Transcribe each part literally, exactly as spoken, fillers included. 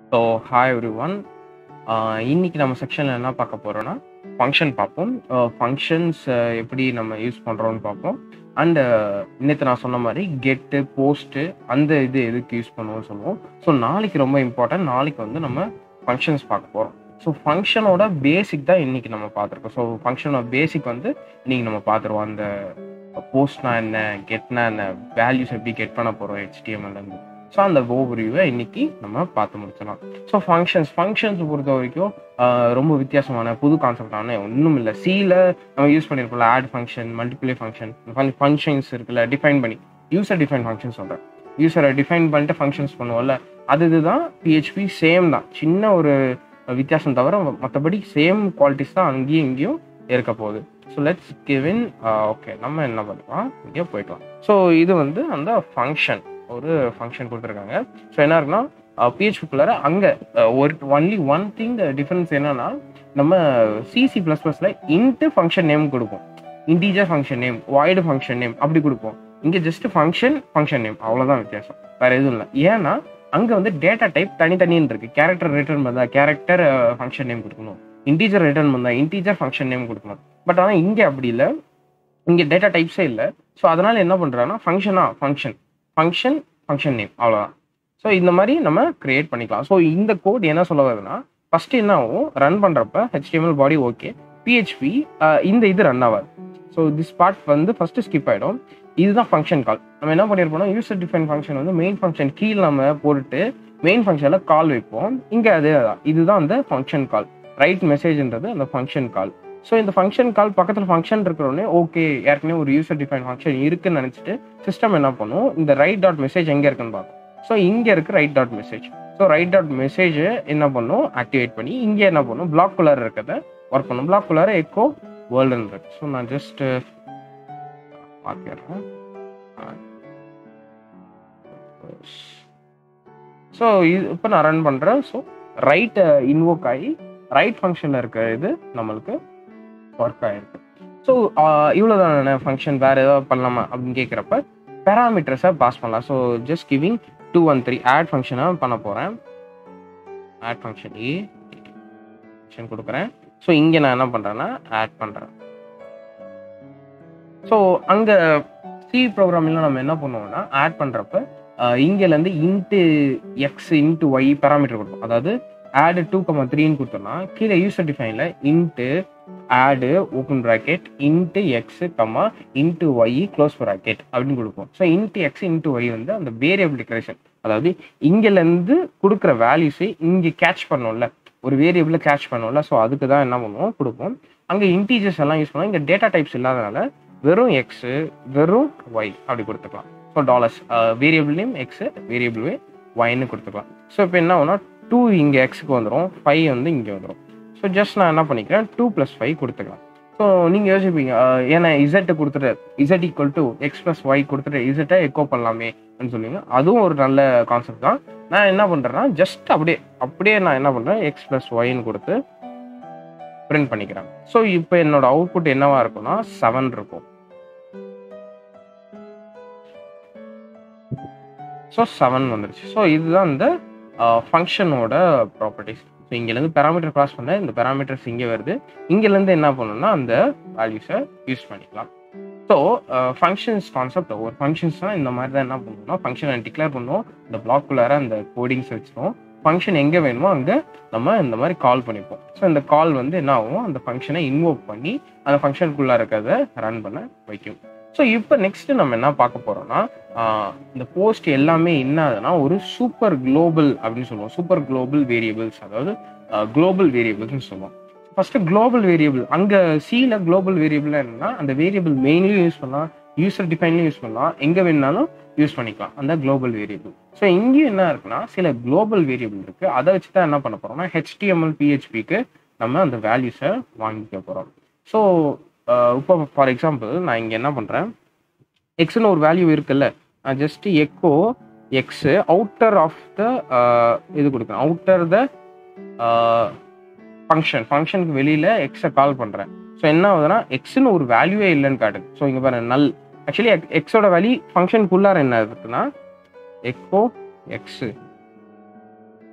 So hi every one. இன்னைக்கு நம்ம செக்ஷனில் என்ன பார்க்க போகிறோன்னா ஃபங்க்ஷன் பார்ப்போம். ஃபங்க்ஷன்ஸ் எப்படி நம்ம யூஸ் பண்ணுறோன்னு பார்ப்போம். அண்டு நேற்று நான் சொன்ன மாதிரி கெட்டு போஸ்ட்டு அந்த இது எதுக்கு யூஸ் பண்ணுவோம்னு சொல்லுவோம். ஸோ நாளைக்கு ரொம்ப இம்பார்ட்டன்ட். நாளைக்கு வந்து நம்ம ஃபங்க்ஷன்ஸ் பார்க்க போகிறோம். ஸோ ஃபங்க்ஷனோட பேசிக் தான் இன்னைக்கு நம்ம பார்த்துருக்கோம். ஸோ ஃபங்க்ஷனோட பேசிக் வந்து இன்னைக்கு நம்ம பார்த்துருவோம். அந்த போஸ்ட்னா என்ன, கெட்னா என்ன, வேல்யூஸ் எப்படி கெட் பண்ண போகிறோம் ஹெச்டிஎம்எல்லேருந்து. ஸோ அந்த ஓவர்வியூவை இன்னைக்கு நம்ம பார்த்து முடிச்சிடலாம். ஸோ ஃபங்க்ஷன்ஸ் ஃபங்க்ஷன்ஸ் பொறுத்த வரைக்கும் ரொம்ப வித்தியாசமான புது கான்செப்டான ஒன்றும் இல்லை. சியில் நம்ம யூஸ் பண்ணியிருக்கோம்ல, add function, multiply function, functions இருக்குல்ல, டிஃபைன் பண்ணி யூசர் டிஃபைன் ஃபங்க்ஷன் சொல்கிறேன். யூசரை டிஃபைன் பண்ணிட்டு ஃபங்க்ஷன்ஸ் பண்ணுவோம்ல, அது இதுதான் பிஹெச்பி சேம் தான். சின்ன ஒரு வித்தியாசம் தவிர மற்றபடி சேம் குவாலிட்டிஸ் தான் அங்கேயும் இங்கேயும் இருக்க போகுது. So let's give in. Okay, நம்ம என்ன பண்ணலாம், இங்கே போய்க்கலாம். ஸோ இது வந்து அந்த ஃபங்க்ஷன், ஒரு ஃபங்க்ஷன் கொடுத்துருக்காங்க. ஸோ என்ன இருக்குன்னா பிஹெச்பிக்குள்ளார அங்கே ஒரு ஒன்லி ஒன் திங் டிஃப்ரென்ஸ் என்னன்னா, நம்ம சிசி ப்ளஸ் ப்ளஸில் இன்ட்டு ஃபங்க்ஷன் நேம் கொடுப்போம். Integer function name, void function name அப்படி கொடுப்போம். இங்கே ஜஸ்ட் ஃபங்க்ஷன் ஃபங்க்ஷன் நேம், அவ்வளோதான் வித்தியாசம், வேறு எதுவும் இல்லை. ஏன்னா அங்கே வந்து டேட்டா டைப் தனித்தனின்னு இருக்குது. கேரக்டர் ரிட்டர்ன் பண்ணால் கேரக்டர் ஃபங்க்ஷன் நேம் கொடுக்கணும், இன்டீஜர் ரிட்டர்ன் பண்ணால் இன்டீஜர் ஃபங்க்ஷன் நேம் கொடுக்கணும். பட் ஆனால் இங்கே அப்படி இல்லை, இங்கே டேட்டா டைப்ஸே இல்லை. ஸோ அதனால் என்ன பண்ணுறாங்கன்னா ஃபங்க்ஷனா ஃபங்க்ஷன் ஃபங்க்ஷன் ஃபங்க்ஷன் நேம், அவ்வளோதான். ஸோ இந்த மாதிரி நம்ம கிரியேட் பண்ணிக்கலாம். ஸோ இந்த கோட் என்ன சொல்ல வருதுன்னா, ஃபஸ்ட்டு என்ன ஆகும், ரன் பண்ணுறப்ப ஹெச்டிஎம்எல் பாடி ஓகே, பிஹெச்பி இந்த இது ரன் ஆகாது. ஸோ திஸ் பார்ட் வந்து ஃபஸ்ட்டு ஸ்கிப் ஆகிடும். இதுதான் ஃபங்க்ஷன் கால். நம்ம என்ன பண்ணியிருப்போம்னா, யூசர் டிஃபைன் ஃபங்க்ஷன் வந்து மெயின் ஃபங்க்ஷன் கீழே நம்ம போட்டுட்டு மெயின் ஃபங்க்ஷனில் கால் வைப்போம். இங்கே அதே தான், இதுதான் அந்த ஃபங்க்ஷன் கால். ரைட் மெசேஜ்ன்றது அந்த ஃபங்க்ஷன் கால். ஸோ இந்த ஃபங்க்ஷன் கால் பக்கத்தில் ஃபங்க்ஷன் இருக்கிறோடனே ஓகே, ஏற்கனவே ஒரு யூசர் டிஃபைன் ஃபங்க்ஷன் இருக்குன்னு நினச்சிட்டு சிஸ்டம் என்ன பண்ணும், இந்த ரைட் டாட் மெசேஜ் எங்கே இருக்குன்னு பார்க்கும். ஸோ இங்கே இருக்குது write dot message. So write dot message என்ன பண்ணும், ஆக்டிவேட் பண்ணி இங்கே என்ன பண்ணும், பிளாக் குள்ளார இருக்கிறத ஒர்க் பண்ணும். பிளாக் குள்ளார எக்கோ வேர்ல்டுன்னு இருக்கு. ஸோ நான் ஜஸ்ட் பார்த்துக்கிறேன். ஸோ இது இப்போ நான் ரன் பண்ணுறேன். ஸோ ரைட் இன்வோக் ஆகி ரைட் ஃபங்க்ஷனில் இருக்கிற இது நம்மளுக்கு ஒர்க் ஆகிருக்கு. ஸோ இவ்வளோதான ஃபங்க்ஷன், வேறு ஏதாவது பண்ணலாமா அப்படின்னு கேட்குறப்ப பேராமீட்டர்ஸை பாஸ் பண்ணலாம். So just giving two one three add ஃபங்க்ஷனாக பண்ண போகிறேன். ஆட் ஃபங்க்ஷன் ஏ ஃபங்க்ஷன் கொடுக்குறேன். ஸோ இங்கே நான் என்ன பண்ணுறேன்னா ஆட் பண்ணுறேன். ஸோ அங்கே சி ப்ரோக்ராமில் நம்ம என்ன பண்ணுவோம்னா, ஆட் பண்ணுறப்ப இங்கேருந்து int x int y parameter கொடுப்போம். அதாவது ஆடு டூ கமா த்ரீன்னு கொடுத்தோம்னா கீழே யூசர் டிஃபைனில் int add open bracket int x comma int y close bracket அப்படின்னு கொடுப்போம். So int x int y வந்து அந்த வேரியபிள் டிக்ளரேஷன். அதாவது இங்கேருந்து கொடுக்குற வேல்யூஸை இங்கே கேட்ச் பண்ணோம்ல, ஒரு வேரியபிளை கேட்ச் பண்ணோம்ல. ஸோ அதுக்கு தான் என்ன பண்ணுவோம், கொடுப்போம். அங்கே இன்டீஜர்ஸ் எல்லாம் யூஸ் பண்ணுவோம். இங்கே டேட்டா டைப்ஸ் இல்லாதனால வெறும் எக்ஸு வெறும் ஒய் அப்படி கொடுத்துக்கலாம். So dollars variable name x variable வே ஒய்ன்னு கொடுத்துக்கலாம். ஸோ இப்போ என்ன ஆகும்னா, டூ இங்கே எக்ஸுக்கு வந்துடும், ஃபைவ் வந்து இங்கே வந்துடும். ஸோ ஜஸ்ட் நான் என்ன பண்ணிக்கிறேன், டூ ப்ளஸ் ஃபைவ் கொடுத்துக்கலாம். ஸோ நீங்கள் யோசிப்பீங்க, ஏன்னா இசட்டை கொடுத்துட்டு z equal to x plus y கொடுத்துட்டு இசட்டை எக்கோ பண்ணலாமே அப்படின்னு சொல்லுவீங்க. அதுவும் ஒரு நல்ல கான்செப்ட் தான். நான் என்ன பண்ணுறேன்னா, ஜஸ்ட் அப்படியே அப்படியே நான் என்ன பண்ணுறேன், எக்ஸ் ப்ளஸ் ஒய்ன்னு கொடுத்து பிரிண்ட் பண்ணிக்கிறேன். ஸோ இப்போ என்னோட அவுட்புட் என்னவா இருக்கும்னா செவன் இருக்கும். ஸோ செவன் வந்துருச்சு. ஸோ இதுதான் இந்த ஃபங்க்ஷனோட ப்ராப்பர்ட்டிஸ். ஸோ இங்கேருந்து பேராமீட்டர் கிராஸ் பண்ண இந்த பேராமீட்டர்ஸ் இங்கே வருது. இங்கேருந்து என்ன பண்ணணும்னா அந்த வேல்யூஸை யூஸ் பண்ணிக்கலாம். ஸோ ஃபங்க்ஷன்ஸ் கான்செப்ட், ஒரு ஃபங்க்ஷன்ஸ்னால் இந்த மாதிரி தான் என்ன பண்ணணும்னா, ஃபங்க்ஷனை டிக்ளேர் பண்ணுவோம், இந்த பிளாக்குள்ளார அந்த கோடிங்ஸ் வச்சுருவோம். ஃபங்க்ஷன் எங்கே வேணுமோ அங்கே நம்ம இந்த மாதிரி கால் பண்ணிப்போம். ஸோ இந்த கால் வந்து என்ன ஆகும், அந்த ஃபங்க்ஷனை இன்வோக் பண்ணி அந்த ஃபங்க்ஷனுக்குள்ளே இருக்கிறத ரன் பண்ண வைக்கும். ஸோ இப்போ நெக்ஸ்ட்டு நம்ம என்ன பார்க்க போகிறோம்னா, இந்த போஸ்ட் எல்லாமே என்ன ஆகுதுன்னா ஒரு சூப்பர் குளோபல் அப்படின்னு சொல்லுவோம். சூப்பர் குளோபல் வேரியபிள்ஸ், அதாவது குளோபல் வேரியபிள்ஸ்னு சொல்லுவோம். ஃபஸ்ட்டு குளோபல் வேரியபிள், அங்கே சியில் குளோபல் வேரியபிள் என்னன்னா, அந்த வேரியபிள் மெயின்லையும் யூஸ் பண்ணலாம், யூசர் டிஃபைன்லையும் யூஸ் பண்ணலாம், எங்கே வேணுனாலும் யூஸ் பண்ணிக்கலாம் அந்த குளோபல் வேரியபிள். ஸோ இங்கேயும் என்ன இருக்குன்னா, சில குளோபல் வேரியபிள் இருக்குது. அதை வச்சு தான் என்ன பண்ண போகிறோம்னா, ஹெச்டிஎம்எல் பிஹெச்பிக்கு நம்ம அந்த வேல்யூஸை வாங்கிக்க போகிறோம். ஸோ இப்போ ஃபார் எக்ஸாம்பிள் நான் இங்கே என்ன பண்ணுறேன், எக்ஸ்னு ஒரு வேல்யூ இருக்குல்ல, நான் just echo x outer of the இது கொடுக்குறேன், அவுட்டர் த ஃபங்க்ஷன் ஃபங்க்ஷனுக்கு வெளியில் எக்ஸை கால் பண்ணுறேன். ஸோ என்ன ஆகுதுன்னா, எக்ஸ்னு ஒரு வேல்யூவே இல்லைன்னு காட்டுது. ஸோ இங்கே பாருங்க, நல். ஆக்சுவலி எக்ஸோட வேல்யூ ஃபங்க்ஷனுக்குள்ளார என்ன இருக்குன்னா, எக்கோ எக்ஸு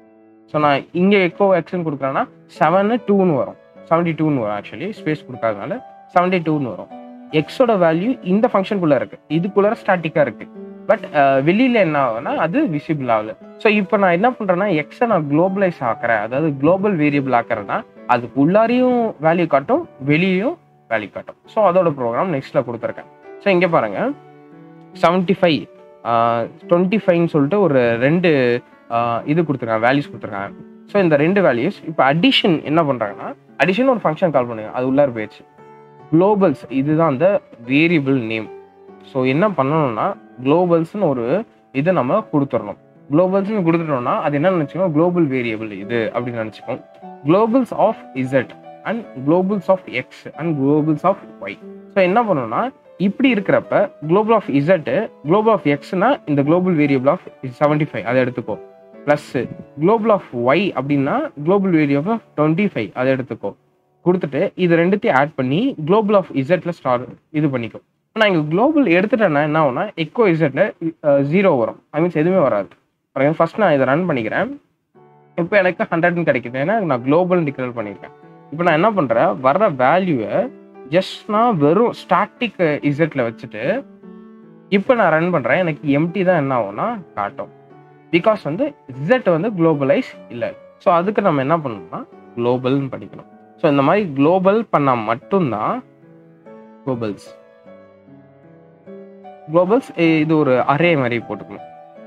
ஸோ நான் இங்கே எக்கோ எக்ஸ்ன்னு கொடுக்குறேன்னா செவனு டூன்னு வரும், செவன்டி டூன்னு வரும். ஆக்சுவலி ஸ்பேஸ் கொடுக்காதனால செவன்டி டூன்னு வரும். எக்ஸோட வேல்யூ இந்த ஃபங்க்ஷனுக்குள்ளே இருக்குது, இதுக்குள்ளே ஸ்டாட்டிக்காக இருக்குது. பட் வெளியில் என்ன ஆகுதுன்னா அது விசிபிள் ஆகுது. ஸோ இப்போ நான் என்ன பண்ணுறேன்னா எக்ஸை நான் குளோபலைஸ் ஆக்குறேன், அதாவது குளோபல் வேரியபிள் ஆக்குறேன்னா அதுக்கு உள்ளாரையும் வேல்யூ காட்டும், வெளியும் வேல்யூ காட்டும். ஸோ அதோட ப்ரோக்ராம் நெக்ஸ்ட்டில் கொடுத்துருக்கேன். ஸோ இங்கே பாருங்கள், செவன்ட்டி ஃபைவ் டுவெண்ட்டி ஃபைவ்னு சொல்லிட்டு ஒரு ரெண்டு இது கொடுத்துருக்காங்க, வேல்யூஸ் கொடுத்துருக்காங்க. ஸோ இந்த ரெண்டு வேல்யூஸ் இப்போ அடிஷன் என்ன பண்ணுறாங்கன்னா, அடிஷன் ஒரு ஃபங்க்ஷன் கால் பண்ணுங்க, அது உள்ளார போயிடுச்சு. குளோபல்ஸ் இதுதான் அந்த வேரியபிள் நேம். ஸோ என்ன பண்ணணும்னா குளோபல்ஸ்னு ஒரு இதை நம்ம கொடுத்துடணும். குளோபல்ஸ்னு கொடுத்துட்டோம்னா அது என்ன நினச்சிக்கோம், குளோபல் வேரியபிள் இது அப்படின்னு நினச்சிக்கோம். Globals of z and globals of x and globals of y. So என்ன பண்ணணும்னா இப்படி இருக்கிறப்ப global of z global of எக்ஸ்னா இந்த global variable of seventy five அதை எடுத்துக்கோ, ப்ளஸ் குளோபல் ஆஃப் ஒய் அப்படின்னா global variable of twenty five அதை எடுத்துக்கோ கொடுத்துட்டு இது ரெண்டுத்தையும் ஆட் பண்ணி குளோபல் ஆஃப் இசட்ல ஸ்டார் இது பண்ணிக்கும். நான் இங்கே குளோபல் எடுத்துட்டேன்னா என்ன ஆகும்னா எக்கோ இசட்ல ஜீரோ வரும், ஐ மீன்ஸ் எதுவுமே வராது. ஃபர்ஸ்ட் நான் இதை ரன் பண்ணிக்கிறேன். இப்போ எனக்கு ஹண்ட்ரட்னு கிடைக்குது, ஏன்னா நான் குளோபல் டிக்ளேர் பண்ணியிருக்கேன். இப்போ நான் என்ன பண்ணுறேன், வர்ற வேல்யூவை ஜஸ்ட் நான் வெறும் ஸ்டாட்டிக் இசட்ல வச்சுட்டு இப்போ நான் ரன் பண்ணுறேன். எனக்கு எம்டி தான் என்ன ஆகும்னா காட்டும், பிகாஸ் வந்து இசட் வந்து குளோபலைஸ் இல்லை. ஸோ அதுக்கு நம்ம என்ன பண்ணணும்னா குளோபல்னு படிக்கணும். ஸோ இந்த மாதிரி குளோபல் பண்ணால் மட்டும்தான் குளோபல்ஸ் குளோபல்ஸ் இது ஒரு அரே மாதிரி போட்டுக்கணும்.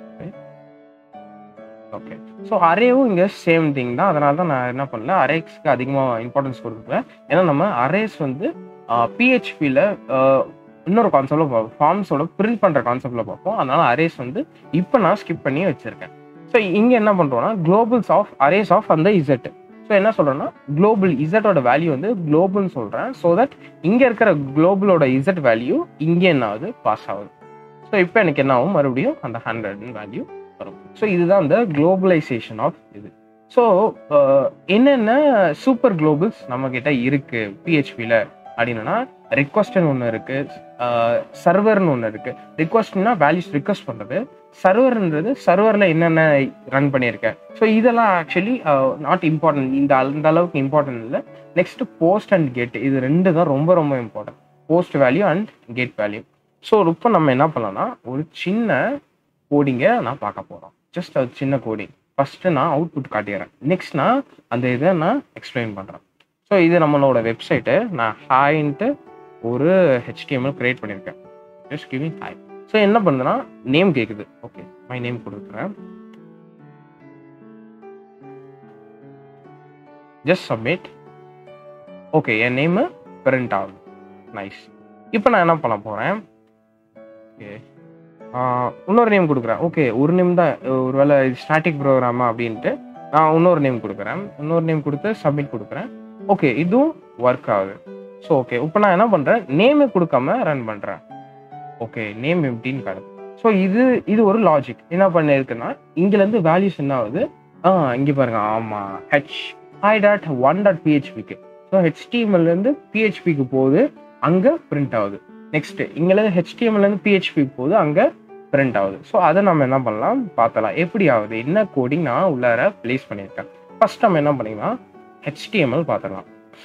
ஓகே, ஸோ அரேவும் இங்கே சேம் திங் தான். அதனால தான் நான் என்ன பண்ணல, அரேஸ்க்கு அதிகமாக இம்பார்ட்டன்ஸ் கொடுத்துருக்கேன். ஏன்னா நம்ம அரேஸ் வந்து பிஹெச்பியில் இன்னொரு கான்செப்டில் பார்ப்போம், ஃபார்ம்ஸோட பிரிண்ட் பண்ணுற கான்செப்டில் பார்ப்போம். அதனால அரேஸ் வந்து இப்போ நான் ஸ்கிப் பண்ணி வச்சுருக்கேன். ஸோ இங்கே என்ன பண்ணுறோன்னா குளோபல்ஸ் ஆஃப் அரேஸ் ஆஃப் அந்த இசட். ஸோ என்ன சொல்கிறேன்னா குளோபல் இசட்டோட வேல்யூ வந்து குளோபல்னு சொல்கிறேன். ஸோ தட் இங்கே இருக்கிற குளோபலோட இசட் வேல்யூ இங்கே என்ன ஆகுது, பாஸ் ஆகுது. ஸோ இப்போ எனக்கு என்ன ஆகும், மறுபடியும் அந்த ஹண்ட்ரட் வேல்யூ வரும். ஸோ இதுதான் இந்த குளோபலைசேஷன் ஆஃப் இது. ஸோ என்னென்ன சூப்பர் குளோபல்ஸ் நம்ம கிட்ட இருக்கு பிஹெச்பியில் அப்படின்னா, ரிக்வஸ்ட்னு ஒன்று இருக்கு, சர்வர்னு ஒன்று இருக்கு. ரிக்வஸ்ட்னா வேல்யூஸ் ரிக்வஸ்ட் பண்ணுறது, சர்வர்ன்றது சர்வரில் என்னென்ன ரன் பண்ணியிருக்கேன். ஸோ இதெல்லாம் ஆக்சுவலி நாட் இம்பார்ட்டன்ட், இந்த அந்த அளவுக்கு இம்பார்ட்டன்ட் இல்லை. நெக்ஸ்ட் போஸ்ட் அண்ட் கெட், இது ரெண்டு தான் ரொம்ப ரொம்ப important, post value and get value. So இப்போ நம்ம என்ன பண்ணலாம்னா ஒரு சின்ன கோடிங்கை நான் பார்க்க போகிறோம். ஜஸ்ட் அது சின்ன கோடிங். ஃபஸ்ட்டு நான் அவுட்புட் காட்டிடுறேன், நெக்ஸ்ட் நான் அந்த இதை நான் எக்ஸ்பிளைன் பண்ணுறேன். ஸோ இது நம்மளோட வெப்சைட்டு. நான் ஹாய்ன்ட்டு ஒரு ஹெச்டிஎம்எல் கிரியேட் பண்ணியிருக்கேன். Just giving hi. ஸோ என்ன பண்ணுதுன்னா நேம் கேட்குது. ஓகே, மை நேம் கொடுக்குறேன். Just submit. ஓகே, என் நேமு பிரிண்ட் ஆகுது. நைஸ். இப்போ நான் என்ன பண்ண போகிறேன், ஓகே இன்னொரு நேம் கொடுக்குறேன். ஓகே, ஒரு நேம் தான், ஒரு வேளை ஸ்டாட்டிக் ப்ரோக்ராமா அப்படின்ட்டு நான் இன்னொரு நேம் கொடுக்குறேன். இன்னொரு நேம் கொடுத்து சப்மிட் கொடுக்குறேன். ஓகே, இதுவும் ஒர்க் ஆகுது. ஸோ ஓகே, இப்போ நான் என்ன பண்ணுறேன், நேமே கொடுக்காம ரன் பண்ணுறேன். ஓகே, நேம் எம்டின்னு காட்டுது. ஸோ இது இது ஒரு லாஜிக் என்ன பண்ணியிருக்குன்னா, இங்கேருந்து வேல்யூஸ் என்ன ஆகுது, ஆ இங்கே பாருங்க, ஆமாம் H hi dot one dot பிஹெச்பிக்கு. ஸோ ஹெச்டிஎம்எல்லேருந்து பிஹெச்பிக்கு போகுது, அங்கே பிரிண்ட் ஆகுது. நெக்ஸ்ட் இங்கேருந்து ஹெச்டிஎம்எல்லேருந்து பிஹெச்பிக்கு போகுது, அங்கே பிரிண்ட் ஆகுது. ஸோ அதை நம்ம என்ன பண்ணலாம் பார்த்தலாம், எப்படி ஆகுது, என்ன கோடிங் நான் உள்ளார பிளேஸ் பண்ணியிருக்கேன். ஃபர்ஸ்ட் நம்ம என்ன பண்ணிக்கலாம், ஹெச்டிஎம்எல் பார்த்துக்கலாம்.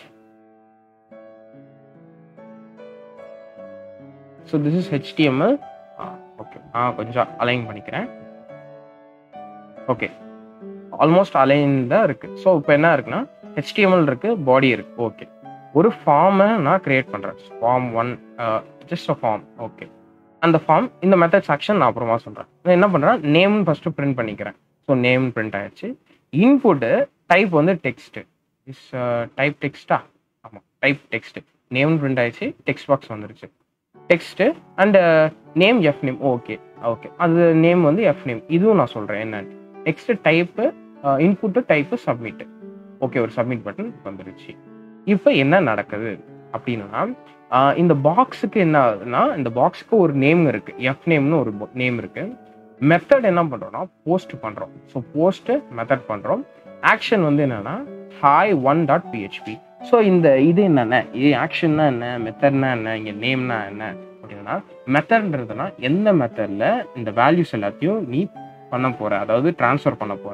So this is HTML. Okay, நான் கொஞ்சம் அலைன் பண்ணிக்கிறேன். ஓகே, ஆல்மோஸ்ட் அலைன் தான் இருக்கு. ஸோ இப்போ என்ன இருக்குன்னா ஹெச்டிஎம்எல் இருக்கு, பாடி இருக்கு. ஓகே, ஒரு ஃபார்மை நான் கிரியேட் பண்ணுறேன். Form one, just a form. Okay, அந்த ஃபார்ம் இந்த மெத்தட்ஸ் ஆக்ஷன் நான் அப்புறமா சொல்கிறேன். நான் என்ன பண்ணுறேன், நேம்னு ஃபஸ்ட்டு பிரிண்ட் பண்ணிக்கிறேன். ஸோ நேம் பிரிண்ட் ஆயிடுச்சு. இன்புட்டு டைப் வந்து டெக்ஸ்ட்டு. இஸ் டைப் டெக்ஸ்டா? ஆமாம், டைப் டெக்ஸ்ட். நேம் பிரிண்ட் ஆயிடுச்சு, டெக்ஸ்ட் பாக்ஸ் வந்துருச்சு. Text and name F name. Okay okay, அது நேம் வந்து எஃப் நேம். இதுவும் நான் சொல்கிறேன் என்னன்னு. Next type, input type, submit. Okay, ஒரு சப்மிட் பட்டன் வந்துருச்சு. இப்போ என்ன நடக்குது அப்படின்னா, இந்த பாக்ஸுக்கு என்ன ஆகுதுன்னா, இந்த பாக்ஸுக்கு ஒரு நேம் இருக்குது, எஃப் நேம்னு ஒரு நேம் இருக்குது. மெத்தட் என்ன பண்ணுறோம்னா போஸ்ட் பண்ணுறோம். ஸோ போஸ்ட்டு மெத்தட் பண்ணுறோம். ஆக்ஷன் வந்து என்னென்னா hi one dot PHP. So இந்த இது என்னென்ன, இது ஆக்ஷன்னா என்ன, மெத்தட்னா என்ன, இங்கே நேம்னா என்ன அப்படின்னா, மெத்தட்ன்றதுனா எந்த மெத்தடில் இந்த வேல்யூஸ் எல்லாத்தையும் நீ பண்ண போகிற, அதாவது ட்ரான்ஸ்ஃபர் பண்ண போகிற.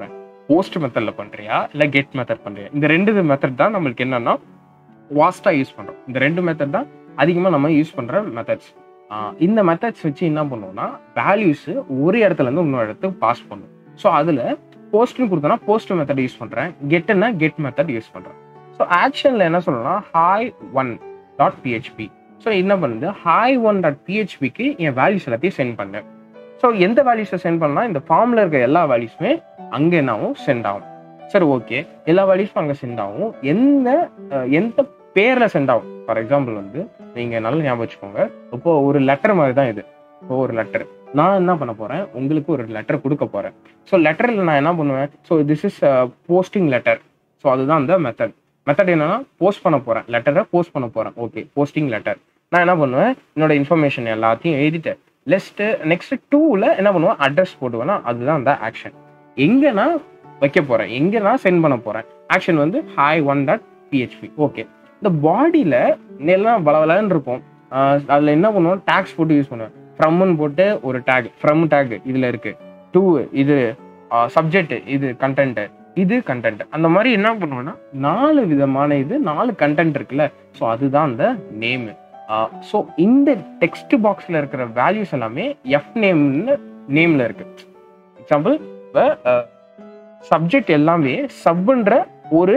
போஸ்ட் மெத்தடில் பண்ணுறியா இல்லை கெட் மெத்தட் பண்ணுறியா? இந்த ரெண்டு மெத்தட் தான் நம்மளுக்கு என்னன்னா வாஸ்ட்டாக யூஸ் பண்ணுறோம். இந்த ரெண்டு மெத்தட் தான் அதிகமாக நம்ம யூஸ் பண்ணுற மெத்தட்ஸ். இந்த மெத்தட்ஸ் வச்சு என்ன பண்ணுவோம்னா வேல்யூஸு ஒரு இடத்துலேருந்து இன்னொரு இடத்துக்கு பாஸ் பண்ணும். ஸோ அதில் போஸ்ட்னு கொடுத்தோன்னா போஸ்ட் மெத்தட் யூஸ் பண்ணுறேன், கெட்டுன்னா கெட் மெத்தட் யூஸ் பண்ணுறேன். ஸோ ஆக்ஷனில் என்ன சொல்லணும்னா hi one dot PHP. So என்ன பண்ணுது, ஹாய் ஒன் டாட் பிஹெச்பிக்கு என் வேல்யூஸ் எல்லாத்தையும் சென்ட் பண்ணேன். ஸோ எந்த வேல்யூஸை சென்ட் பண்ணலாம், இந்த ஃபார்மில் இருக்க எல்லா வேல்யூஸுமே அங்கே என்னாகும் சென்ட் ஆகும். சரி ஓகே, எல்லா வேல்யூஸும் அங்கே சென்ட் ஆகும். எந்த எந்த பேரில் சென்ட் ஆகும்? ஃபார் எக்ஸாம்பிள் வந்து நீங்கள் நல்லா ஞாபகம் வச்சுக்கோங்க, இப்போ ஒரு லெட்டர் மாதிரி தான் இது. இப்போ ஒரு லெட்டர் நான் என்ன பண்ண போகிறேன், உங்களுக்கு ஒரு லெட்டர் கொடுக்க போகிறேன். ஸோ லெட்டரில் நான் என்ன பண்ணுவேன், so this is posting letter. So அதுதான் அந்த மெத்தட். மெத்தட் என்னன்னா போஸ்ட் பண்ண போகிறேன், லெட்டரை போஸ்ட் பண்ண போகிறேன். Okay, posting letter. நான் என்ன பண்ணுவேன், என்னோட இன்ஃபர்மேஷன் எல்லாத்தையும் எழுதிட்டேன். லெஸ்ட்டு நெக்ஸ்ட் டூவில் என்ன பண்ணுவேன், அட்ரஸ் போடுவேன்னா அதுதான் அந்த ஆக்ஷன். எங்கே நான் வைக்க போகிறேன், எங்கே நான் சென்ட் பண்ண போகிறேன், ஆக்ஷன் வந்து hi one dot PHP. Okay, இந்த பாடியில் எல்லாம் வளவலன்னு இருக்கும். அதில் என்ன பண்ணுவோம், டேக்ஸ் போட்டு யூஸ் பண்ணுவேன். ஃப்ரம்னு போட்டு ஒரு டேக், ஃப்ரம் டேக் இதில் இருக்குது, டூ இது சப்ஜெக்ட், இது கண்டென்ட்டு, இது கண்டென்ட். அந்த மாதிரி என்ன பண்ணுவேன்னா நாலு விதமான இது நாலு கண்டென்ட் இருக்குல்ல, ஸோ அதுதான் அந்த நேமு. ஸோ இந்த டெக்ஸ்ட் பாக்ஸில் இருக்கிற வேல்யூஸ் எல்லாமே எஃப் நேம்னு நேமில் இருக்கு. எக்ஸாம்பிள், இப்போ சப்ஜெக்ட் எல்லாமே சப்ன்ற ஒரு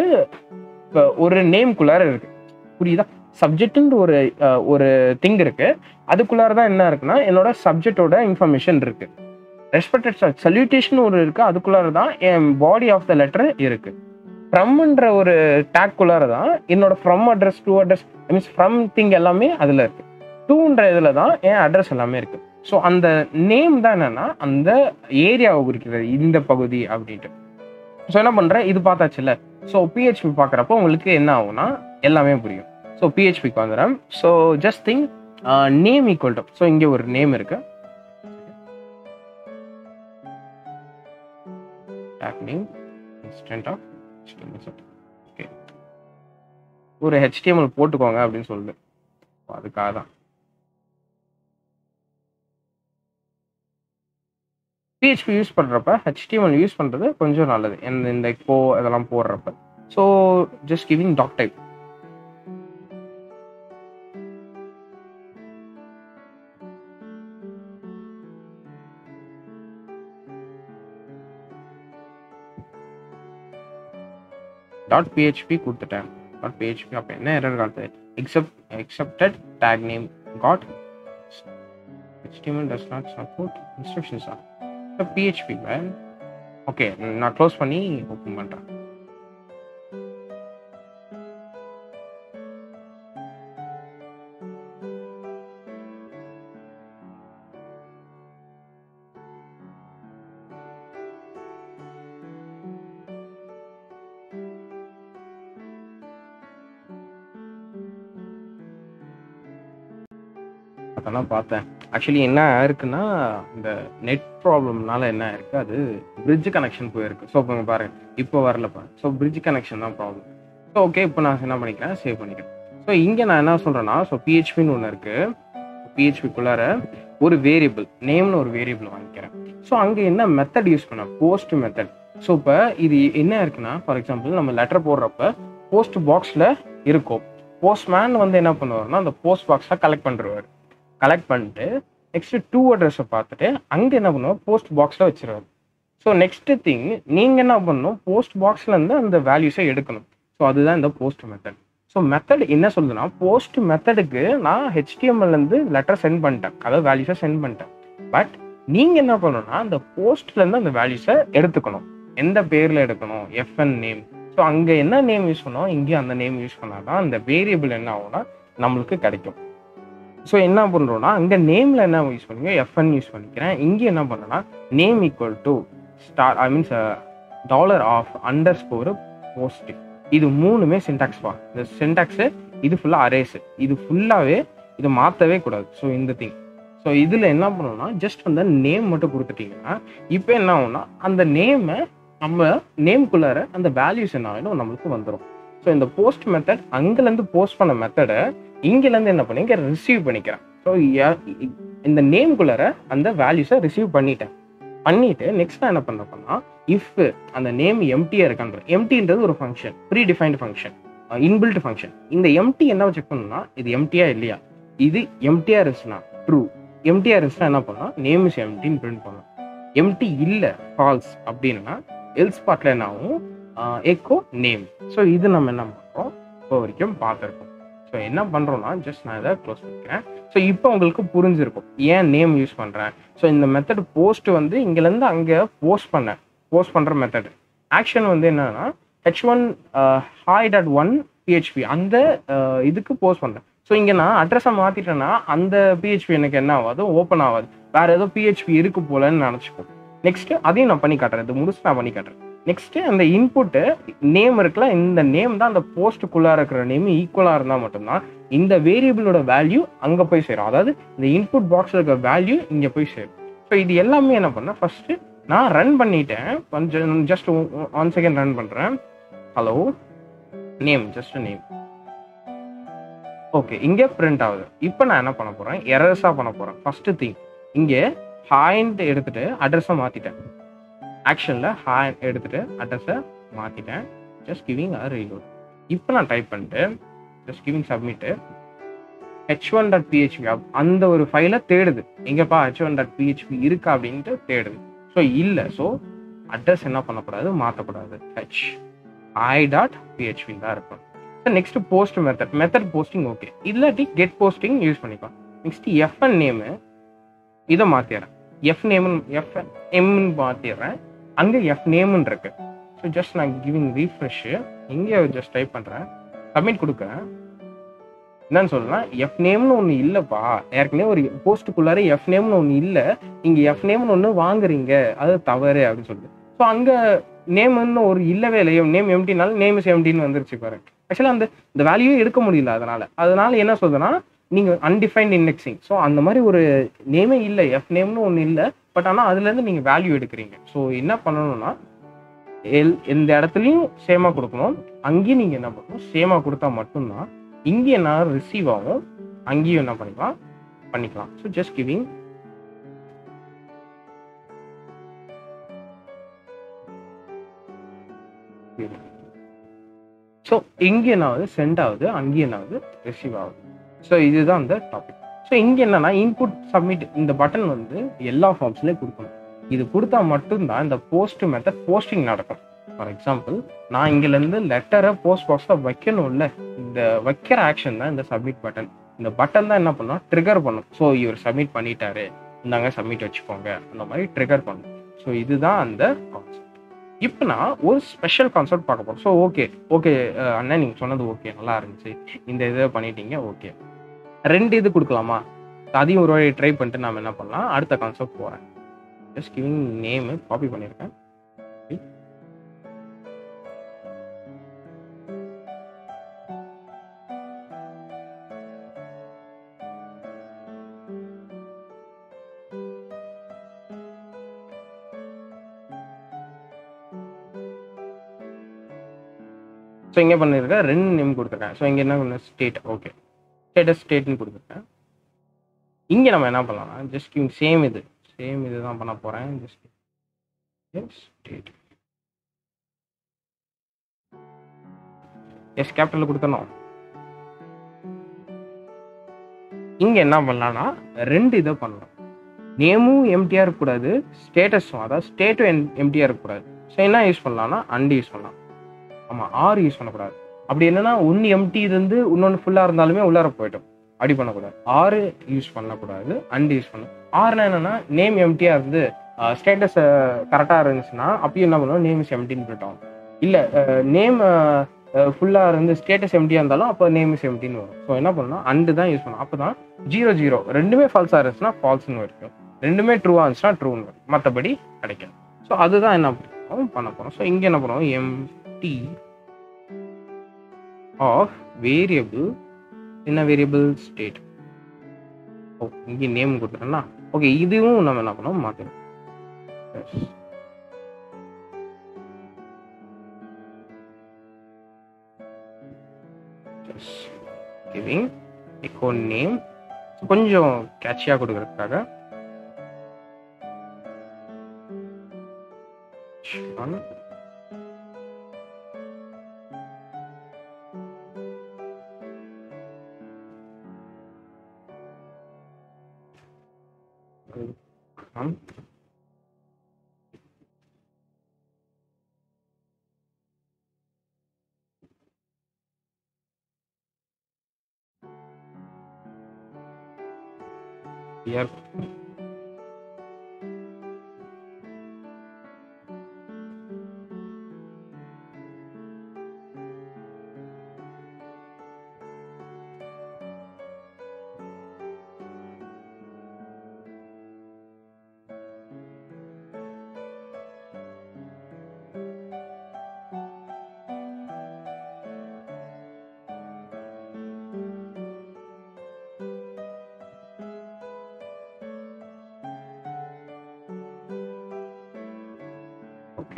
ஒரு நேம்குள்ளார இருக்கு. புரியுதா? சப்ஜெக்ட்ன்ற ஒரு ஒரு திங் இருக்கு, அதுக்குள்ளார தான் என்ன இருக்குன்னா என்னோட சப்ஜெக்டோட இன்ஃபர்மேஷன் இருக்கு. ரெஸ்பெக்டட் சல்யூட்டேஷன் ஒரு இருக்கு, அதுக்குள்ளார தான் என் பாடி ஆஃப் த லெட்டர் இருக்கு. ஃப்ரம்ன்ற ஒரு டேக்குள்ளார தான் என்னோட from address, to address, means from thing எல்லாமே அதில் இருக்கு. டூன்ற இதில் தான் என் அட்ரஸ் எல்லாமே இருக்கு. ஸோ அந்த நேம் தான் என்னன்னா அந்த ஏரியாவை குறிக்கிறது, இந்த பகுதி அப்படின்ட்டு. ஸோ என்ன பண்ணுறேன், இது பார்த்தாச்சுல்ல. ஸோ பிஹெச்பி பார்க்குறப்போ உங்களுக்கு என்ன ஆகும்னா எல்லாமே புரியும். ஸோ பிஹெச்பிக்கு வந்துடுறேன். So just thing name equal to, so இங்கே ஒரு நேம் இருக்கு, tag name instant of H T M L set. Okay, ஒரு H T M L போட்டுக்கோங்க அப்படின்னு சொல்லுது. அதுக்காக தான் பிஹெச்பி யூஸ் பண்ணுறப்ப H T M L use பண்ணுறது கொஞ்சம் நல்லது, இந்த இப்போ இதெல்லாம் போடுறப்ப. So just giving doc type. Dot PHP கொடுத்துட்டேன். டாட் பிஹெச்பி அப்போ என்ன எரர் காட்டுது, except accepted tag name got H T M L does not support instructions. Ah PHP man. Okay, நான் க்ளோஸ் பண்ணி ஓப்பன் பண்ணுறேன். அதெல்லாம் பார்த்தேன். ஆக்சுவலி என்ன இருக்குன்னா இந்த நெட் ப்ராப்ளம்னால என்ன இருக்குது, அது பிரிட்ஜ் கனெக்ஷன் போயிருக்கு. ஸோ இப்போ பாருங்க, இப்போ வரலப்பா. ஸோ பிரிட்ஜ் கனெக்ஷன் தான் ப்ராப்ளம். ஸோ ஓகே, இப்போ நான் என்ன பண்ணிக்கிறேன், சேவ் பண்ணிக்கிறேன். ஸோ இங்கே நான் என்ன சொல்கிறேன்னா, ஸோ பிஹெச்பின்னு ஒன்று இருக்குது, பிஹெச்பிக்குள்ளார ஒரு வேரியபிள் நேம்னு ஒரு வேரியபிள் வாங்கிக்கிறேன். ஸோ அங்கே என்ன மெத்தட் யூஸ் பண்ண, போஸ்ட் மெத்தட். ஸோ இப்போ இது என்ன இருக்குன்னா, ஃபார் எக்ஸாம்பிள் நம்ம லெட்டர் போடுறப்ப போஸ்ட் பாக்ஸில் இருக்கும். போஸ்ட்மேன் வந்து என்ன பண்ணுவார்னா அந்த போஸ்ட் பாக்ஸில் கலெக்ட் பண்ணுறாரு. கலெக்ட் பண்ணிட்டு நெக்ஸ்ட் டூ அட்ரஸை பார்த்துட்டு அங்கே என்ன பண்ணுவோம், போஸ்ட் பாக்ஸில் வச்சிருவாரு. ஸோ நெக்ஸ்ட் திங் நீங்கள் என்ன பண்ணணும், போஸ்ட் பாக்ஸ்லேருந்து அந்த வேல்யூஸை எடுக்கணும். ஸோ அதுதான் இந்த போஸ்ட் மெத்தட். ஸோ மெத்தட் என்ன சொல்லுதுன்னா, போஸ்ட் மெத்தடுக்கு நான் ஹெச்டிஎம்எல்லேருந்து லெட்டர் சென்ட் பண்ணிட்டேன், அதாவது வேல்யூஸை சென்ட் பண்ணிட்டேன். பட் நீங்கள் என்ன பண்ணணும்னா அந்த போஸ்ட்லேருந்து அந்த வேல்யூஸை எடுத்துக்கணும். எந்த பேரில் எடுக்கணும், எஃப்என் நேம். ஸோ அங்கே என்ன நேம் யூஸ் பண்ணோம், இங்கே அந்த நேம் யூஸ் பண்ணால் தான் அந்த வேரியபிள் என்ன ஆகும்னா நம்மளுக்கு கிடைக்கும். ஸோ என்ன பண்ணுறோன்னா அங்கே நேமில் என்ன யூஸ் பண்ணிக்கோ, எஃப்என் யூஸ் பண்ணிக்கிறேன். இங்கே என்ன பண்ணுறேன்னா name equal to star I means dollar of underscore post. இது மூணுமே சின்டாக்ஸ் பா. இந்த சின்டாக்ஸு இது ஃபுல்லாக அரேஸு, இது ஃபுல்லாகவே இதை மாற்றவே கூடாது. ஸோ இந்த திங். ஸோ இதில் என்ன பண்ணணும்னா ஜஸ்ட் அந்த நேம் மட்டும் கொடுத்துட்டிங்கன்னா இப்போ என்ன ஆகும்னா அந்த நேமை நம்ம நேம்குள்ளார அந்த வேல்யூஸ் என்ன ஆகிடும் நம்மளுக்கு வந்துடும். ஸோ இந்த போஸ்ட் மெத்தட் அங்கேருந்து போஸ்ட் பண்ண மெத்தடை இங்கேருந்து என்ன பண்ணி இங்கே ரிசீவ் பண்ணிக்கிறேன். ஸோ இந்த நேம்குள்ளார அந்த வேல்யூஸை ரிசீவ் பண்ணிட்டேன். பண்ணிட்டு நெக்ஸ்ட் நான் என்ன பண்றேன்னா, இஃப் அந்த நேம் எம்டியா இருக்கான்ற, எம்டின்றது ஒரு function, predefined function, inbuilt function. இந்த எம்டி என்ன செக் பண்ணணும்னா, இது எம்டியா இல்லையா. இது எம்டியா இருந்துச்சுன்னா ட்ரூ, எம்டியா இருந்துச்சுன்னா என்ன பண்ணலாம், நேம் இஸ் எம்டின்னு பிரிண்ட் பண்ணலாம். எம்டி இல்லை ஃபால்ஸ் அப்படின்னா எல்ஸ் பார்ட்ல என்ன ஆகும், எக்கோ நேம். ஸோ இது நம்ம என்ன பண்ணுறோம் இப்போ வரைக்கும் பார்த்துருக்கோம். ஸோ என்ன பண்ணுறோம்னா ஜஸ்ட் நான் இதை க்ளோஸ் பண்ணிக்கிறேன். ஸோ இப்போ உங்களுக்கு புரிஞ்சிருக்கும் ஏன் நேம் யூஸ் பண்ணுறேன். ஸோ இந்த மெத்தட் போஸ்ட் வந்து இங்கேருந்து அங்கே போஸ்ட் பண்ணேன், போஸ்ட் பண்ணுற மெத்தட். ஆக்ஷன் வந்து என்னன்னா H one hi dot one PHP அந்த இதுக்கு போஸ்ட் பண்ணுறேன். ஸோ இங்கே நான் அட்ரஸை மாற்றிட்டேன்னா அந்த பிஹெச்பி எனக்கு என்ன ஆகாது, ஓப்பன் ஆகாது, வேற ஏதோ பிஹெச்பி இருக்கு போலன்னு நினச்சிப்போம். நெக்ஸ்ட் அதையும் நான் பண்ணி காட்டுறேன், இது முடிச்சு நான் பண்ணி காட்டுறேன். நெக்ஸ்ட் அந்த இன்புட்டு நேம் இருக்குல்ல, இந்த நேம் தான் அந்த போஸ்ட்டுக்குள்ளே இருக்கிற நேம் ஈக்குவலாக இருந்தால் மட்டும்தான் இந்த வேரியபிளோட வேல்யூ அங்கே போய் சேரும். அதாவது இந்த இன்புட் பாக்ஸில் இருக்கிற வேல்யூ இங்கே போய் சேரும். ஸோ இது எல்லாமே என்ன பண்ணேன், ஃபர்ஸ்ட் நான் ரன் பண்ணிட்டேன், கொஞ்சம் ஜஸ்ட் ஒன் செகண்ட் ரன் பண்ணுறேன். Hello name, just name. Okay, இங்கே பிரிண்ட் ஆகுது. இப்போ நான் என்ன பண்ண போகிறேன், எரர்ஸாக பண்ண போகிறேன். ஃபர்ஸ்ட் திங் இங்கே ஹாய்ன்ட்டு எடுத்துட்டு அட்ரஸை மாற்றிட்டேன். ஆக்ஷனில் ஹாய் எடுத்துட்டு அட்ரஸை மாற்றிட்டேன். Just giving a reload. இப்போ நான் டைப் பண்ணிட்டு just giving submit H one dot PHP அந்த ஒரு ஃபைலை தேடுது. எங்கப்பா ஹெச் ஒன் டாட் பிஹெச்பி இருக்கா அப்படின்ட்டு தேடுது. ஸோ இல்லை, ஸோ அட்ரஸ் என்ன பண்ணக்கூடாது, மாற்றக்கூடாது, ஹெச் ஐ டாட் பிஹெச்பி தான் இருக்கும். So next post method, method posting okay, இல்லாட்டி கெட் போஸ்டிங் யூஸ் பண்ணிக்கலாம். நெக்ஸ்ட் எஃப்என் நேமு இதை மாற்றிடுறேன், எஃப் நேம்னு எஃப் எம்னு மாற்றிடுறேன். அங்கே எஃப் நேம்னு இருக்கு. ஸோ ஜஸ்ட் நான் கிவிங் ரீஃப்ரெஷ், இங்கே ஜஸ்ட் டைப் பண்ணுறேன், சப்மிட் கொடுக்குறேன். என்னன்னு சொல்லலாம், எஃப் நேம்னு ஒன்று இல்லைப்பா, ஏற்கனவே ஒரு போஸ்ட்டுக்குள்ளார எஃப் நேம்னு ஒன்று இல்லை, இங்கே எஃப் நேம்னு ஒன்று வாங்குறீங்க, அது தவறு அப்படின்னு சொல்லுது. ஸோ அங்கே நேம்னு ஒரு இல்லவே இல்லை, நேம் எம்டினாலும் நேம் இஸ் எம்டின்னு வந்துருச்சு பாரு. ஆக்சுவலாக அந்த இந்த வேல்யூவே எடுக்க முடியல. அதனால அதனால என்ன சொல்றதுன்னா, நீங்கள் அன்டிஃபைன்ட் இண்டெக்ஸிங். ஸோ அந்த மாதிரி ஒரு நேமே இல்லை, எஃப் நேம்னு ஒன்று இல்லை, பட் ஆனால் அதுலேருந்து நீங்கள் வேல்யூ எடுக்கிறீங்க. ஸோ என்ன பண்ணணும்னா, எல் எந்த இடத்துலையும் சேமாக கொடுக்கணும், அங்கேயும் நீங்கள் என்ன பண்ணணும் சேமாக கொடுத்தா மட்டும்தான் இங்கே என்ன ரிசீவ் ஆகும், அங்கேயும் என்ன பண்ணிக்கலாம் பண்ணிக்கலாம். ஸோ ஜஸ்ட் கிவிங் ஸோ இங்கே என்ன ஆகுது, சென்ட் ஆகுது, அங்கேயும் என்ன ஆகுது, ரிசீவ் ஆகுது. ஸோ இதுதான் அந்த டாபிக். ஸோ இங்கே என்னன்னா இன்புட் சப்மிட் இந்த பட்டன் வந்து எல்லா ஃபார்ம்ஸ்லேயும் கொடுக்கணும். இது கொடுத்தா மட்டும்தான் இந்த போஸ்ட் மெத்தட் போஸ்டிங் நடக்கும். ஃபார் எக்ஸாம்பிள் நான் இங்கேருந்து லெட்டரை போஸ்ட் பாக்ஸில் வைக்கணும்ல, இந்த வைக்கிற ஆக்ஷன் தான் இந்த சப்மிட் பட்டன். இந்த பட்டன் தான் என்ன பண்ணோம், ட்ரிகர் பண்ணும். ஸோ இவர் சப்மிட் பண்ணிட்டாரு, இந்தாங்க சப்மிட் வச்சுக்கோங்க, அந்த மாதிரி ட்ரிகர் பண்ணும். ஸோ இதுதான் அந்த கான்செப்ட். இப்போ நான் ஒரு ஸ்பெஷல் கான்செப்ட் பார்க்க போகிறோம். ஸோ ஓகே ஓகே அண்ணா நீங்கள் சொன்னது ஓகே, நல்லா இருந்துச்சு, இந்த இதை பண்ணிட்டீங்க, ஓகே. ரெண்டு இது கொடுக்கலாமா, அதையும் ஒரு வாட்டி ட்ரை பண்ணிட்டு நம்ம என்ன பண்ணலாம், அடுத்த கான்செப்ட் போகிறேன். ஜஸ்ட் கிவிங் நேமு காப்பி பண்ணியிருக்கேன். ஸோ இங்கே பண்ணியிருக்கேன், ரெண்டு நேம் கொடுத்துருக்கேன். ஸோ இங்கே என்ன ஸ்டேட், ஓகே ஸ்டேட்டஸ் ஸ்டேட்னு கொடுத்துருக்கேன். இங்கே நம்ம என்ன பண்ணலாம்னா ஜஸ்ட் கிவிங் சேம் இது சேம் இது தான் பண்ண போகிறேன். ஜஸ்ட் ஸ்டேட் எஸ் கேபிட்டலில் கொடுத்தணும். இங்கே என்ன பண்ணலாம்னா ரெண்டு இதை பண்ணலாம், நேமும் எம்டிஆர் இருக்கக்கூடாது, ஸ்டேட்டஸும் அதாவது ஸ்டேட்டும் எம் எம்டிஆர் இருக்கக்கூடாது. ஸோ என்ன யூஸ் பண்ணலாம்னா அண்டு யூஸ் பண்ணலாம். ஆமாம், ஆறு யூஸ் பண்ணக்கூடாது. அப்படி என்னன்னா ஒன்று எம்டி இருந்து இன்னொன்று ஃபுல்லாக இருந்தாலுமே உள்ளார போயிட்டோம், அப்படி பண்ணக்கூடாது. ஆறு யூஸ் பண்ணக்கூடாது, அண்டு யூஸ் பண்ணணும். ஆறுனா என்னன்னா நேம் எம்டியாக இருந்து ஸ்டேட்டஸ் கரெக்டாக இருந்துச்சுன்னா அப்பயும் என்ன பண்ணுவோம், நேம் இஸ் எம்டின்னு போயிட்டோம். இல்லை நேம் ஃபுல்லாக இருந்து ஸ்டேட்டஸ் எம்டியாக இருந்தாலும் அப்போ நேம் இஸ் எம்டின்னு வரும். ஸோ என்ன பண்ணணும், அண்டு தான் யூஸ் பண்ணணும். அப்போ தான் ஜீரோ ஜீரோ ரெண்டுமே ஃபால்ஸாக இருந்துச்சுன்னா ஃபால்ஸ்னு இருக்கும், ரெண்டுமே ட்ரூவாக இருந்துச்சுன்னா ட்ரூன்னு வரும், மற்றபடி கிடைக்கும். ஸோ அதுதான் என்ன பண்ண போகிறோம். ஸோ இங்கே என்ன பண்ணுவோம், எம்டி ஆஃப் வேரியபிள் என்ன வேரியபிள் ஸ்டேட். ஓ இங்கே நேம் கொடுத்துட்டோம்னா ஓகே, இதுவும் நம்ம என்ன பண்ணுவோம் மாற்றணும். கிவிங் எக்கோ நேம் கொஞ்சம் கேட்சியாக கொடுக்கறதுக்காக இயர் ஓகே.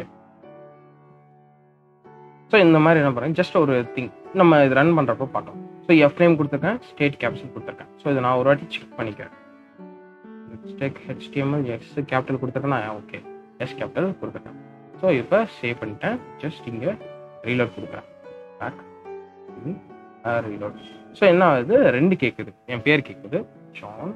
ஸோ இந்த மாதிரி என்ன பண்ணுறேன், ஜஸ்ட் ஒரு திங் நம்ம இது ரன் பண்ணுறப்போ பார்க்கலாம். ஸோ எஃப் நேம் கொடுத்துருக்கேன், ஸ்டேட் கேப்சல் கொடுத்துருக்கேன். ஸோ இதை நான் ஒரு வாட்டி செக் பண்ணிக்கிறேன். ஸ்டேக் ஹெச்டிஎம்எல் எஸ் கேபிட்டல் கொடுத்துருக்கேன்னா ஓகே, எஸ் கேபிட்டல் கொடுத்துருக்கேன். ஸோ இப்போ சேவ் பண்ணிட்டேன். ஜஸ்ட் இங்கே ரீலோட் கொடுக்குறேன். Back reload. ஸோ என்ன ஆகுது, ரெண்டு கேட்குது, என் பேர் கேட்குது John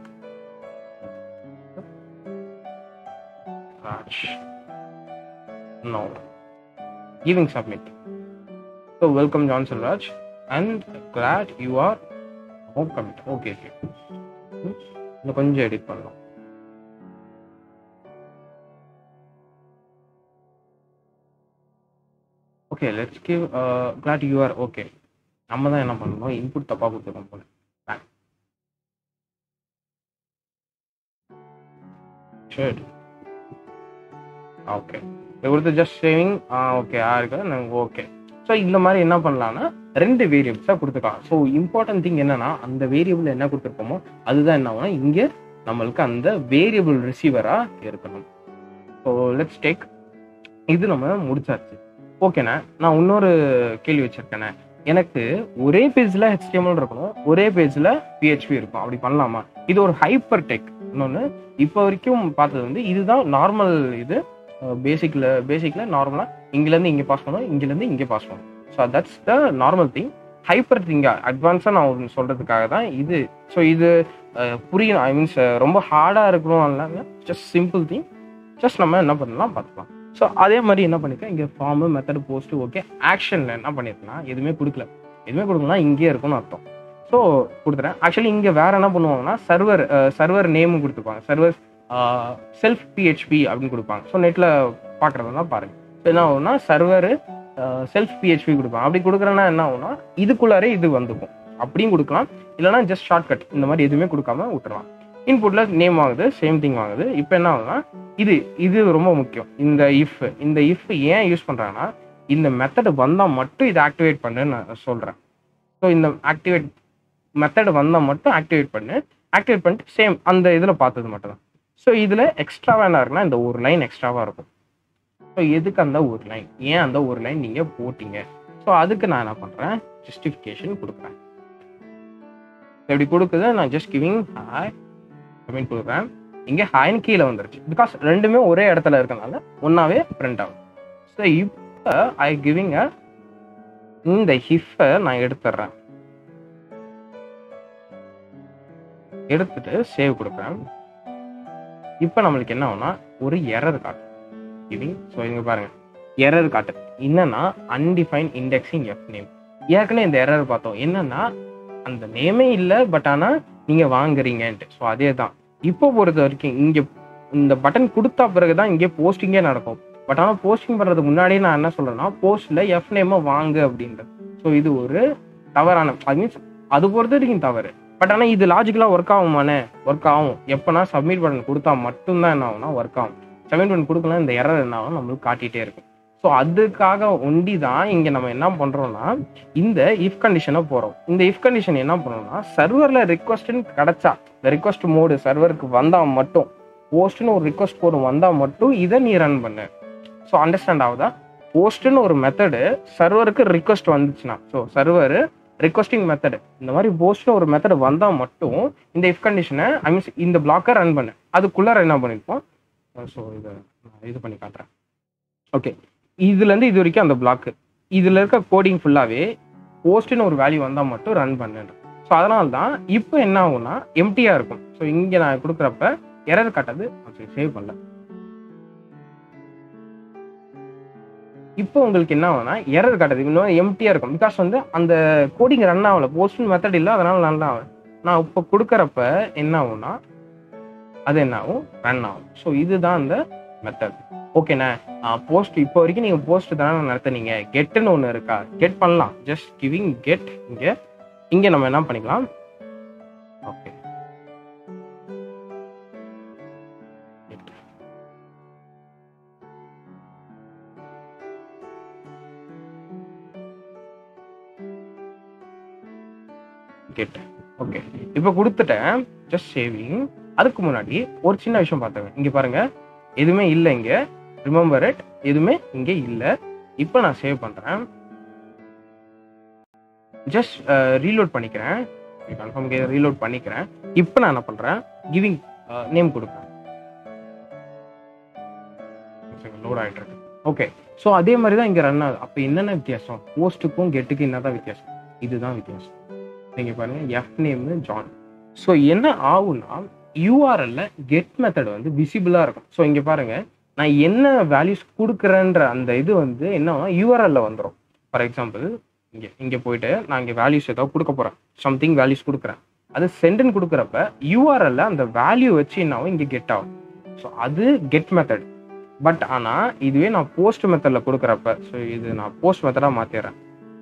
Raj. No. Giving submit. So welcome John Silraj and glad you are home commit. Okay, okay. இன்னும் கொஞ்சம் எடிட் பண்ணலாம். Okay, let's give uh, glad you are okay. நம்ம தான் என்ன பண்ணணும், இன்புட் தப்பா கொடுத்துருக்கோம் போல. சரி, ஓகே. கொடுத்து ஜஸ்ட் சேவிங் ஓகே ஆருக்கு நாங்கள் ஓகே. ஸோ இந்த மாதிரி என்ன பண்ணலாம்னா ரெண்டு வேரியபிள்ஸாக கொடுத்துக்கலாம். ஸோ இம்பார்ட்டன்ட் திங் என்னன்னா அந்த வேரியபிள் என்ன கொடுத்துருக்கோமோ அதுதான் என்ன ஆகும்னா இங்கே நம்மளுக்கு அந்த வேரியபிள் ரிசீவராக இருக்கணும். ஸோ லெட்ஸ் டேக் இது நம்ம முடிச்சாச்சு. ஓகேண்ணா, நான் இன்னொரு கேள்வி வச்சிருக்கேண்ணே. எனக்கு ஒரே பேஜில் ஹெச்டிஎம்எல் இருக்கணும், ஒரே பேஜில் பிஹெச்பி இருக்கும், அப்படி பண்ணலாமா? இது ஒரு ஹைப்பர் டெக். இன்னொன்று இப்போ வரைக்கும் பார்த்தது வந்து இதுதான் நார்மல். இது பேசிக்ல பேசிக்ல நார்மலா இங்கிலேருந்து இங்கே பாஸ் பண்ணுவோம், இங்கிலேருந்து இங்கே பாஸ் பண்ணுவோம். So that's the normal thing. Hyper திங்கா அட்வான்ஸாக நான் ஒன்று சொல்றதுக்காக தான் இது. ஸோ இது புரியணும், ஐ மீன்ஸ் ரொம்ப ஹார்டாக இருக்கணும் இல்லாமல் ஜஸ்ட் சிம்பிள் திங். ஜஸ்ட் நம்ம என்ன பண்ணலாம் பார்த்துக்கலாம். ஸோ அதே மாதிரி என்ன பண்ணிருக்கேன், இங்கே ஃபார்மு மெத்தட் போஸ்ட் ஓகே. ஆக்ஷனில் என்ன பண்ணியிருக்கேன்னா எதுவுமே கொடுக்கல, எதுவுமே கொடுக்கலாம் இங்கேயே இருக்கும்னு அர்த்தம். ஸோ கொடுத்துறேன். ஆக்சுவலி இங்கே வேற என்ன பண்ணுவாங்கன்னா சர்வர் சர்வர் நேமும் கொடுத்துருப்பாங்க, சர்வர் செல்ஃப் பிஹெச்பி அப்படின்னு கொடுப்பாங்க. ஸோ நெட்டில் பார்க்குறதா பாருங்க. ஸோ என்ன ஆகும்னா சர்வர் செல்ஃப் பிஹெச்பி கொடுப்பாங்க. அப்படி கொடுக்குறேன்னா என்ன ஆகும்னா இதுக்குள்ளாரே இது வந்துக்கும், அப்படியும் கொடுக்கலாம். இல்லைனா ஜஸ்ட் ஷார்ட்கட் இந்த மாதிரி எதுவுமே கொடுக்காம விட்டுறலாம். இன்புட்ல நேம் வாங்குது, சேம் திங் வாங்குது. இப்போ என்ன ஆகுதுன்னா இது இது ரொம்ப முக்கியம். இந்த இஃப் இந்த இஃப் ஏன் யூஸ் பண்ணுறாங்கன்னா இந்த மெத்தட் வந்தால் மட்டும் இதை ஆக்டிவேட் பண்ணுன்னு நான் சொல்கிறேன். ஸோ இந்த ஆக்டிவேட் மெத்தட் வந்தால் மட்டும் ஆக்டிவேட் பண்ணு. ஆக்டிவேட் பண்ணிட்டு சேம் அந்த இதில் பார்த்தது மட்டும் தான். ஸோ இதில் எக்ஸ்ட்ராவாக என்ன இருக்குன்னா இந்த ஒரு லைன் எக்ஸ்ட்ராவாக இருக்கும். ஸோ எதுக்கு அந்த ஒரு லைன், ஏன் அந்த ஒரு லைன் நீங்கள் போட்டிங்க? ஸோ அதுக்கு நான் என்ன பண்ணுறேன், ஜஸ்டிஃபிகேஷன் கொடுக்குறேன். எப்படி கொடுக்குது, நான் ஜஸ்ட் கிவிங் ஹாய் அப்படின்னு கொடுக்குறேன். இங்கே ஹாய்னு கீழே வந்துருச்சு, பிகாஸ் ரெண்டுமே ஒரே இடத்துல இருக்கனால ஒன்றாவே பிரிண்ட் ஆகும். ஸோ இப்போ ஐ கிவிங் அ இந்த ஹிஃபை நான் எடுத்துடுறேன். எடுத்துட்டு சேவ் கொடுக்குறேன். இப்போ நம்மளுக்கு என்ன ஆகும்னா ஒரு எரர் காட்டும் கிவிங். ஸோ இங்கே பாருங்க எரர் காட்டு என்னன்னா அன்டிஃபைன் இண்டெக்ஸிங் எஃப் நேம். ஏற்கனவே இந்த எரர் பார்த்தோம், என்னன்னா அந்த நேமே இல்லை பட் ஆனால் நீங்கள் வாங்குறீங்கன்ட்டு. ஸோ அதே தான் இப்போ பொறுத்த வரைக்கும் இங்கே இந்த பட்டன் கொடுத்தா பிறகு தான் இங்கே போஸ்டிங்கே நடக்கும். பட் ஆனால் போஸ்டிங் பண்ணுறதுக்கு முன்னாடியே நான் என்ன சொல்கிறேன்னா போஸ்ட்டில் எஃப் நேமை வாங்கு அப்படின்றது. ஸோ இது ஒரு தவறான, ஐ மீன்ஸ் அது பொறுத்த வரைக்கும் தவறு. பட் ஆனால் இது லாஜிக்கலாக ஒர்க் ஆகுமானே, ஒர்க் ஆகும். எப்போனா சப்மிட் பட்டன் கொடுத்தா மட்டும்தான் என்ன ஆகும்னா ஒர்க் ஆகும். சப்மிட் பட்டன் கொடுக்கலாம் இந்த எரர் என்ன ஆகும் நம்மளுக்கு காட்டிகிட்டே இருக்கும். ஸோ அதுக்காக ஒண்டி தான் இங்கே நம்ம என்ன பண்ணுறோம்னா இந்த இஃப் கண்டிஷனை போகிறோம். இந்த இஃப் கண்டிஷன் என்ன பண்ணோம்னா சர்வரில் ரிக்வஸ்ட்னு கிடச்சா இந்த ரிக்வஸ்ட் மோடு சர்வருக்கு வந்தால் மட்டும், போஸ்ட்னு ஒரு ரிக்வஸ்ட் கோடு வந்தால் மட்டும் இதை நீ ரன் பண்ணு. ஸோ அண்டர்ஸ்டாண்ட் ஆகுதா? போஸ்ட்னு ஒரு மெத்தடு சர்வருக்கு ரிக்வஸ்ட் வந்துச்சுன்னா, ஸோ சர்வர் ரிக்வஸ்டிங் மெத்தட் இந்த மாதிரி போஸ்ட்னு ஒரு மெத்தட் வந்தால் மட்டும் இந்த இஃப் கண்டிஷனை ஐ மீன்ஸ் இந்த பிளாக்கை ரன் பண்ணு. அதுக்குள்ளார என்ன பண்ணியிருப்போம், ஸோ இதை இது பண்ணி காட்டுறேன். ஓகே, இதுலேருந்து இது வரைக்கும் அந்த பிளாக்கு இதில் இருக்க கோடிங் ஃபுல்லாகவே போஸ்ட்னு ஒரு வேல்யூ வந்தால் மட்டும் ரன் பண்ணுன்ற. ஸோ அதனால தான் இப்போ என்ன ஆகும்னா எம்டியாக இருக்கும். ஸோ இங்கே நான் கொடுக்குறப்ப எரர் காட்டாது. சேவ் பண்ணல. இப்போ உங்களுக்கு என்ன ஆகும்னா எரர் காட்டுது, இன்னும் எம்டியாக இருக்கும். பிகாஸ் வந்து அந்த கோடிங் ரன் ஆகல, போஸ்ட்னு மெத்தட் இல்லை, அதனால நல்லா ஆகும். நான் இப்போ கொடுக்குறப்ப என்ன ஆகும்னா அது என்ன ஆகும், ரன் ஆகும். ஸோ இதுதான் அந்த மெத்தட். ஓகேண்ணா, போஸ்ட் இப்போ வரைக்கும் நீங்கள் போஸ்ட் தானே நடத்துனீங்க, கெட்டுன்னு ஒன்று இருக்கா, கெட் பண்ணலாம். Just giving get. இங்கே இங்கே நம்ம என்ன பண்ணிக்கலாம், ஓகே கெட். ஓகே இப்போ கொடுத்துட்டேன், ஜஸ்ட் சேவிங். அதுக்கு முன்னாடி ஒரு சின்ன விஷயம் பார்த்துங்க. இங்கே பாருங்க, எதுவுமே இல்லை இங்கே, ரிமெம்பர் இட், எதுவுமே இங்கே இல்லை. இப்போ நான் சேவ் பண்ணுறேன், ஜஸ்ட் ரீலோட் பண்ணிக்கிறேன், கன்ஃபார்ம் ரீலோட் பண்ணிக்கிறேன். இப்போ நான் என்ன பண்ணுறேன், கிவிங் நேம் கொடுக்குறேன். லோட் ஆகிட்டு இருக்கு. ஓகே, ஸோ அதே மாதிரி தான் இங்கே ரன் ஆகுது. அப்போ என்னென்ன வித்தியாசம், போஸ்ட்டுக்கும் கெட்டுக்கும் என்னதான் வித்தியாசம், இதுதான் வித்தியாசம். நீங்கள் பாருங்க, எஃப் நேம் ஜான். ஸோ என்ன ஆகும்னா, யூஆர்எல்ல கெட் மெத்தட் வந்து விசிபிளாக இருக்கும். ஸோ இங்கே பாருங்க, நான் என்ன வேல்யூஸ் கொடுக்குறேன்ற அந்த இது வந்து என்ன யூஆர்எல்ல வந்துடும். ஃபார் எக்ஸாம்பிள் இங்கே இங்கே போயிட்டு நான் இங்கே வேல்யூஸ் ஏதாவது கொடுக்க போகிறேன், சம்திங் வேல்யூஸ் கொடுக்குறேன். அது சென்டுன்னு கொடுக்குறப்ப யூஆர்எல்ல அந்த வேல்யூ வச்சு என்ன ஆகும், இங்கே கெட் ஆகும். ஸோ அது கெட் மெத்தட். பட் ஆனால் இதுவே நான் போஸ்ட் மெத்தடில் கொடுக்குறப்ப, ஸோ இது நான் போஸ்ட் மெத்தடாக மாற்றிடுறேன்.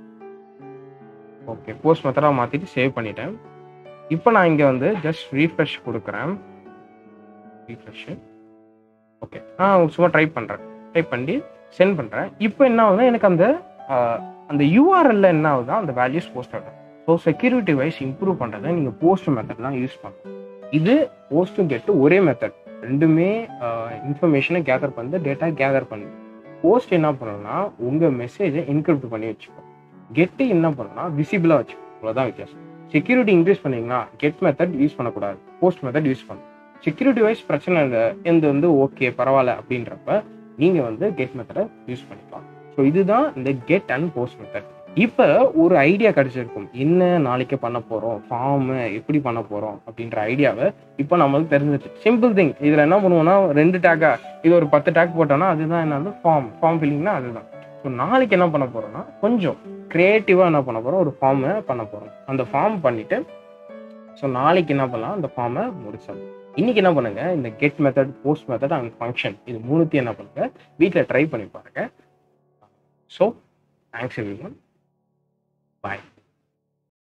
ஓகே, போஸ்ட் மெத்தடாக மாற்றிட்டு சேவ் பண்ணிட்டேன். இப்போ நான் இங்கே வந்து ஜஸ்ட் ரீஃப்ரெஷ் கொடுக்குறேன். ரீஃப்ரெஷ். ஓகே, நான் சும்மா ட்ரை பண்ணுறேன், டைப் பண்ணி சென்ட் பண்ணுறேன். இப்போ என்ன ஆகுதுன்னா, எனக்கு அந்த அந்த யூஆர்எல்ல என்ன ஆகுதா, அந்த வேல்யூஸ் போஸ்ட் ஆகும். ஸோ செக்யூரிட்டி வைஸ் இம்ப்ரூவ் பண்ணுறதை நீங்கள் போஸ்ட் மெத்தட் தான் யூஸ் பண்ணணும். இது போஸ்ட்டும் கெட்டு ஒரே மெத்தட், ரெண்டுமே இன்ஃபர்மேஷனை கேதர் பண்ணி டேட்டா கேதர் பண்ணு. போஸ்ட் என்ன பண்ணணும்னா உங்கள் மெசேஜை என்கிரிப்ட் பண்ணி வச்சுக்கோ, கெட்டு என்ன பண்ணணும்னா விசிபிளாக வச்சுக்கோ. அவ்வளோதான் வித்தியாசம். செக்யூரிட்டி இன்க்ரீஸ் பண்ணீங்கன்னா கெட் மெத்தட் யூஸ் பண்ணக்கூடாது, போஸ்ட் மெத்தட் யூஸ் பண்ணணும். செக்யூரிட்டி வைஸ் பிரச்சனை இல்லை, எந்த வந்து ஓகே பரவாயில்ல அப்படின்றப்ப நீங்கள் வந்து கெட் மெத்தடை யூஸ் பண்ணிக்கலாம். ஸோ இதுதான் இந்த கெட் அண்ட் போஸ்ட் மெத்தட். இப்போ ஒரு ஐடியா கிடைச்சிருக்கும், என்ன நாளைக்கு பண்ண போகிறோம், ஃபார்மு எப்படி பண்ண போகிறோம் அப்படின்ற ஐடியாவை இப்போ நம்மளுக்கு தெரிஞ்சிச்சு. Simple thing. இதில் என்ன பண்ணுவோம்னா, ரெண்டு டேக்கா, இது ஒரு பத்து டேக் போட்டோம்னா அதுதான் என்னது ஃபார்ம். ஃபார்ம் ஃபில்லிங்னா அதுதான். ஸோ நாளைக்கு என்ன பண்ண போகிறோம்னா, கொஞ்சம் க்ரியேட்டிவாக என்ன பண்ண போகிறோம், ஒரு ஃபார்மை பண்ண போகிறோம். அந்த ஃபார்ம் பண்ணிவிட்டு ஸோ நாளைக்கு என்ன பண்ணலாம், அந்த ஃபார்மை முடிச்சிடலாம். இன்னைக்கு என்ன பண்ணுங்க, இந்த get method, post method and function இது மூணுத்தையும் என்ன பண்ணுங்க, வீட்டில் ட்ரை பண்ணி பாருங்க. ஸோ தேங்க்ஸ் எவ்ரிவன், பாய்.